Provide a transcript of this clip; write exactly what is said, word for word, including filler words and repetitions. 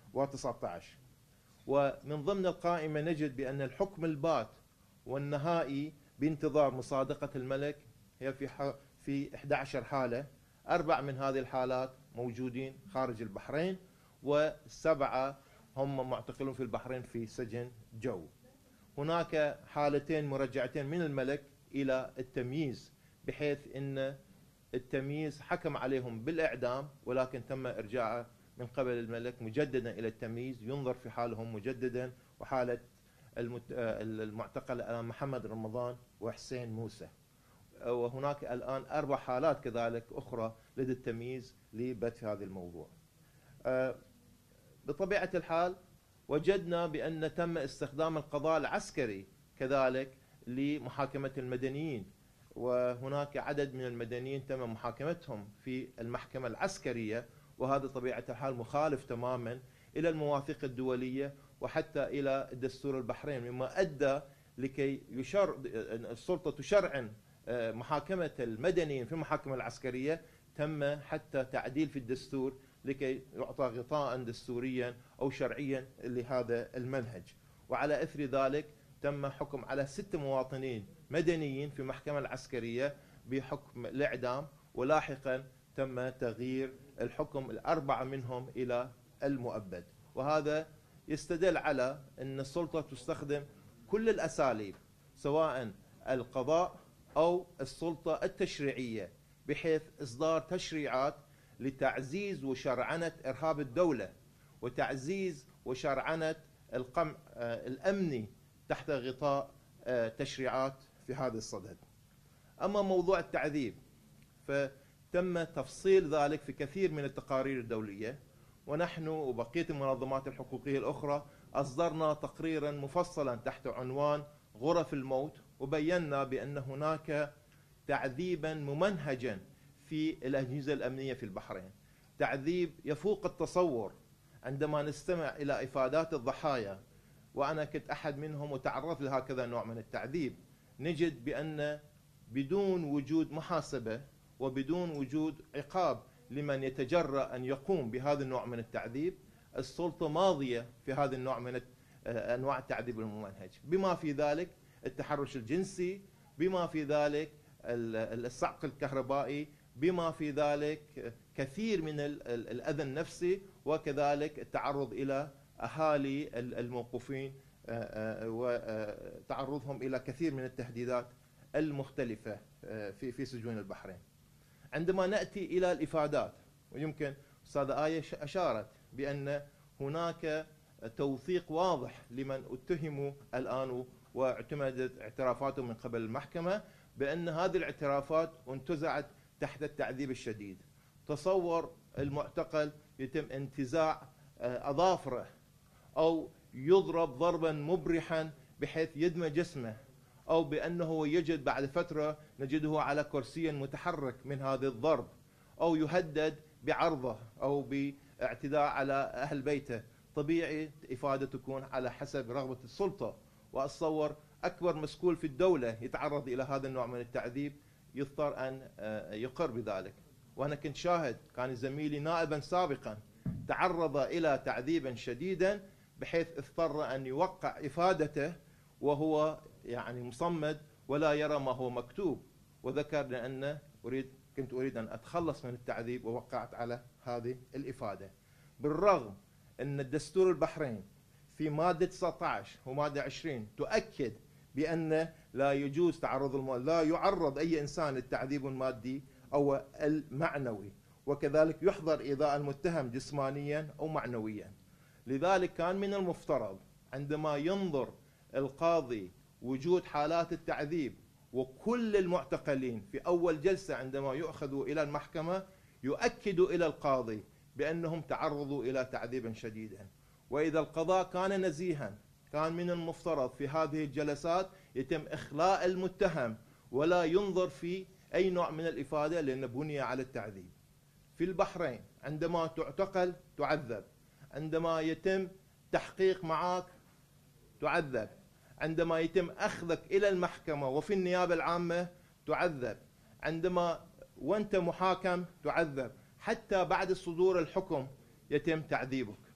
وتسعة عشر. ومن ضمن القائمة نجد بأن الحكم البات والنهائي بانتظار مصادقة الملك هي في في إحدى عشرة حالة. أربع من هذه الحالات موجودين خارج البحرين، وسبعة هم معتقلون في البحرين في سجن جو. هناك حالتين مرجعتين من الملك إلى التمييز، بحيث أن التمييز حكم عليهم بالإعدام، ولكن تم إرجاعه من قبل الملك مجددا إلى التمييز، ينظر في حالهم مجددا. وحالة المعتقل محمد رمضان وحسين موسى. وهناك الآن أربع حالات كذلك أخرى لدى التمييز لبث هذا الموضوع. بطبيعة الحال وجدنا بأن تم استخدام القضاء العسكري كذلك لمحاكمة المدنيين، وهناك عدد من المدنيين تم محاكمتهم في المحكمة العسكرية، وهذا طبيعة الحال مخالف تماما إلى المواثيق الدولية وحتى إلى الدستور البحرين، مما أدى لكي يشر السلطة تشرعن محاكمة المدنيين في المحاكمة العسكرية. تم حتى تعديل في الدستور لكي يعطى غطاء دستوريا أو شرعيا لهذا المنهج. وعلى إثر ذلك تم حكم على ست مواطنين مدنيين في المحكمة العسكرية بحكم الإعدام، ولاحقا تم تغيير الحكم الأربعة منهم إلى المؤبد. وهذا يستدل على أن السلطة تستخدم كل الأساليب، سواء القضاء أو السلطة التشريعية، بحيث إصدار تشريعات لتعزيز وشرعنة إرهاب الدولة وتعزيز وشرعنة القمع الأمني تحت غطاء تشريعات في هذا الصدد. أما موضوع التعذيب فتم تفصيل ذلك في كثير من التقارير الدولية، ونحن وبقية المنظمات الحقوقية الأخرى أصدرنا تقريرا مفصلا تحت عنوان غرف الموت، وبينا بأن هناك تعذيبا ممنهجا في الأجهزة الأمنية في البحرين، تعذيب يفوق التصور. عندما نستمع إلى إفادات الضحايا، وأنا كنت أحد منهم وتعرضت لهكذا نوع من التعذيب، نجد بأن بدون وجود محاسبة وبدون وجود عقاب لمن يتجرأ أن يقوم بهذا النوع من التعذيب، السلطة ماضية في هذا النوع من أنواع التعذيب الممنهج، بما في ذلك التحرش الجنسي، بما في ذلك الصعق الكهربائي، بما في ذلك كثير من الأذى النفسي، وكذلك التعرض إلى أهالي الموقوفين وتعرضهم إلى كثير من التهديدات المختلفة في في سجون البحرين. عندما نأتي إلى الإفادات، ويمكن أستاذة آية أشارت بأن هناك توثيق واضح لمن اتهموا الآن واعتمدت اعترافاتهم من قبل المحكمة بأن هذه الاعترافات انتزعت تحت التعذيب الشديد. تصور المعتقل يتم انتزاع أظافره أو يضرب ضربا مبرحا بحيث يدمى جسمه، أو بأنه يجد بعد فترة نجده على كرسي متحرك من هذا الضرب، أو يهدد بعرضه أو باعتداء على أهل بيته. طبيعي إفادة تكون على حسب رغبة السلطة، وأتصور أكبر مسؤول في الدولة يتعرض إلى هذا النوع من التعذيب يضطر أن يقر بذلك. وأنا كنت شاهد، كان زميلي نائبا سابقا تعرض إلى تعذيبا شديدا بحيث اضطر أن يوقع إفادته وهو يعني مصمد ولا يرى ما هو مكتوب، وذكر لأن أريد كنت أريد أن أتخلص من التعذيب ووقعت على هذه الإفادة. بالرغم أن الدستور البحرين في مادة تسعة عشر ومادة عشرين تؤكد بأن لا يجوز تعرض الم... لا يعرض أي إنسان للتعذيب المادي أو المعنوي، وكذلك يحظر إيذاء المتهم جسمانيا أو معنويا. لذلك كان من المفترض عندما ينظر القاضي وجود حالات التعذيب وكل المعتقلين في أول جلسة عندما يؤخذوا إلى المحكمة يؤكدوا إلى القاضي بأنهم تعرضوا إلى تعذيب شديدا. وإذا القضاء كان نزيها كان من المفترض في هذه الجلسات يتم إخلاء المتهم ولا ينظر في أي نوع من الإفادة، لأن بني على التعذيب. في البحرين عندما تعتقل تعذب، عندما يتم تحقيق معك تعذب، عندما يتم أخذك إلى المحكمة وفي النيابة العامة تعذب، عندما وأنت محاكم تعذب، حتى بعد صدور الحكم يتم تعذيبك.